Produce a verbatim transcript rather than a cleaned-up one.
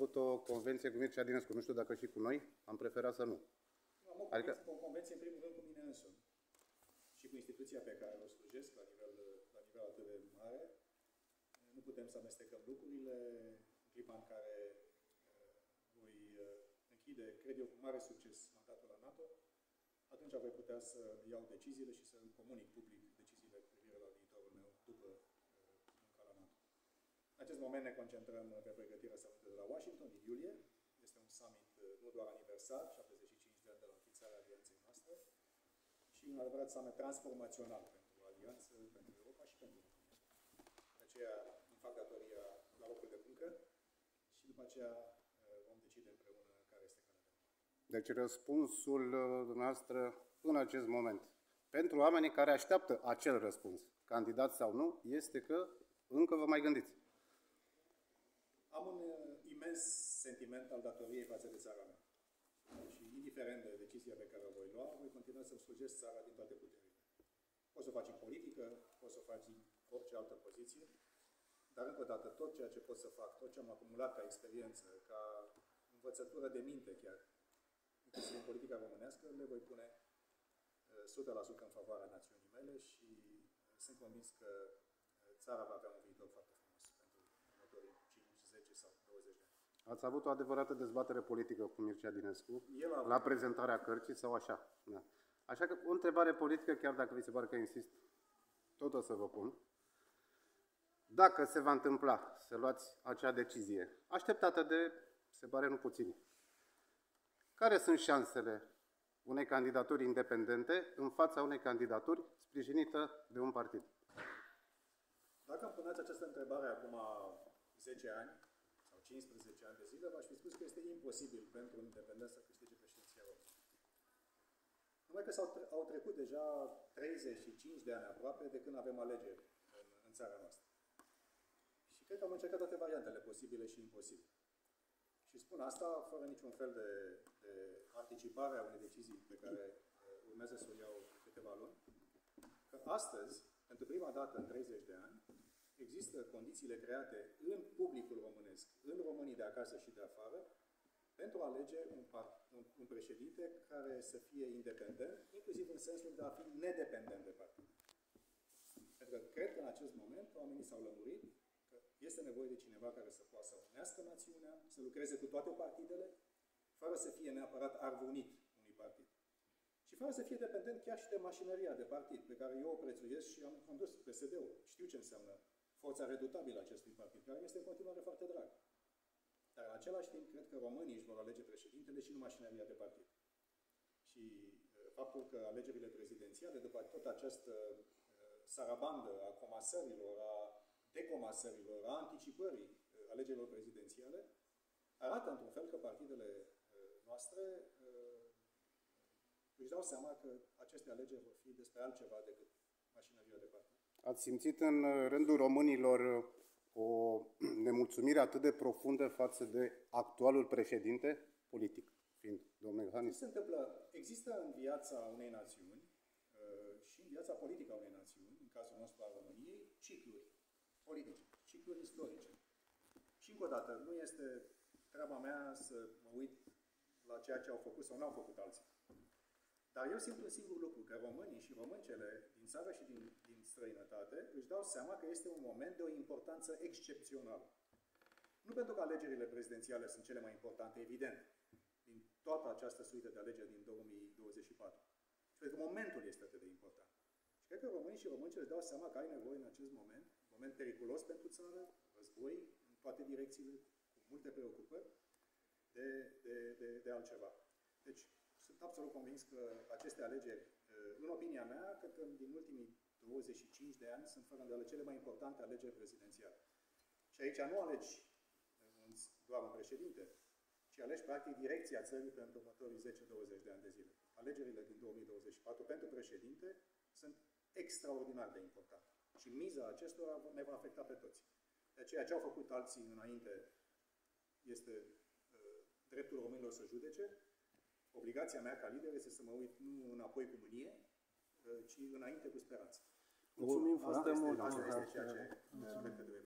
avut o convenție cu Mircea Dinescu. Nu știu dacă și cu noi, am preferat să nu. Am o Adică... convenție, o convenție, în primul rând, cu mine însumi și cu instituția pe care o slujesc la nivel, la nivel atât de mare. Nu putem să amestecăm lucrurile. În clipa în care uh, voi uh, închide, cred eu, cu mare succes mandatul la NATO, atunci voi putea să iau deciziile și să comunic public deciziile cu privire la viitorul meu după uh, munca la NATO. În acest moment ne concentrăm pe pregătirea summitului de la Washington din iulie. Este un summit uh, nu doar aniversar, șaptezeci și cinci de ani de la înființarea alianței noastre, și un adevărat summit transformațional pentru alianță, pentru Europa și pentru România. De aceea îmi fac datoria la locul de muncă și după aceea uh, vom decide împreună care este calea de urmat. Deci răspunsul uh, dumneavoastră în acest moment, pentru oamenii care așteaptă acel răspuns, candidat sau nu, este că încă vă mai gândiți. Am un uh, imens sentiment al datoriei față de țara mea. Și indiferent de decizia pe care o voi lua, voi continua să-mi slujesc țara din toate puterile. Poți să o faci în politică, poți să o faci în orice altă poziție, dar încă o dată, tot ceea ce pot să fac, tot ce am acumulat ca experiență, ca învățătură de minte chiar, inclusiv în politica românească, le voi pune uh, o sută la sută în favoarea națiunii mele și uh, sunt convins că uh, țara va avea un viitor foarte frumos pentru următorii cinci, zece sau douăzeci de ani. Ați avut o adevărată dezbatere politică cu Mircea Dinescu a la prezentarea cărții sau așa? Da. Așa că o întrebare politică, chiar dacă vi se pare că insist, tot o să vă pun. Dacă se va întâmpla să luați acea decizie, așteptată de, se pare, nu puțini, care sunt șansele unei candidaturi independente în fața unei candidaturi sprijinită de un partid? Dacă îmi puneți această întrebare acum zece ani sau cincisprezece ani de zile, v-aș fi spus că este imposibil pentru un independent să câștige președinția României. Numai că s-au, au trecut deja treizeci și cinci de ani aproape de când avem alegeri în, în țara noastră. Și cred că am încercat toate variantele posibile și imposibile. Și spun asta fără niciun fel de, de anticipare a unei decizii pe care uh, urmează să o iau în câteva luni. Că astăzi, pentru prima dată în treizeci de ani, există condițiile create în publicul românesc, în românii de acasă și de afară, pentru a alege un, un, un președinte care să fie independent, inclusiv în sensul de a fi nedependent de partid. Pentru că cred că în acest moment oamenii s-au lămurit că este nevoie de cineva care să poată să unească națiunea, să lucreze cu toate partidele, fără să fie neapărat arvunit unui partid. Și fără să fie dependent chiar și de mașinăria de partid, pe care eu o prețuiesc și am condus P S D-ul. Știu ce înseamnă forța redutabilă a acestui partid, care este în continuare foarte drag. Dar în același timp, cred că românii își vor alege președintele și nu mașinăria de partid. Și uh, faptul că alegerile prezidențiale, după tot această uh, sarabandă a comasărilor, a decomasărilor, a anticipării uh, alegerilor prezidențiale, arată într-un fel că partidele uh, noastre uh, își dau seama că aceste alegeri vor fi despre altceva decât mașinăria de partid. Ați simțit în rândul românilor o nemulțumire atât de profundă față de actualul președinte politic, fiind domnul Iohannis? Ce se întâmplă? Există în viața unei națiuni uh, și în viața politică a unei națiuni, în cazul nostru al României, cicluri politice, cicluri istorice. Și încă o dată, nu este treaba mea să mă uit la ceea ce au făcut sau nu au făcut alții. Dar eu simt un singur lucru, că românii și româncele din țară și din, din străinătate își dau seama că este un moment de o importanță excepțională. Nu pentru că alegerile prezidențiale sunt cele mai importante, evident, din toată această suită de alegeri din două mii douăzeci și patru. Și pentru că momentul este atât de important. Și cred că românii și româncele își dau seama că ai nevoie în acest moment, moment periculos pentru țară, război în toate direcțiile, cu multe preocupări, de, de, de, de altceva. Deci, sunt absolut convins că aceste alegeri, în opinia mea, cred că din ultimii douăzeci și cinci de ani sunt fără îndoială cele mai importante alegeri prezidențiale. Și aici nu alegi doar un președinte, ci alegi practic direcția țării pentru următorii zece douăzeci de ani de zile. Alegerile din două mii douăzeci și patru pentru președinte sunt extraordinar de importante. Și miza acestora ne va afecta pe toți. De aceea ce au făcut alții înainte este uh, dreptul românilor să judece. Obligația mea ca lider este să mă uit nu înapoi cu mânie, ci înainte cu speranță. Mulțumim foarte mult! Asta este ceea ce cred că trebuie.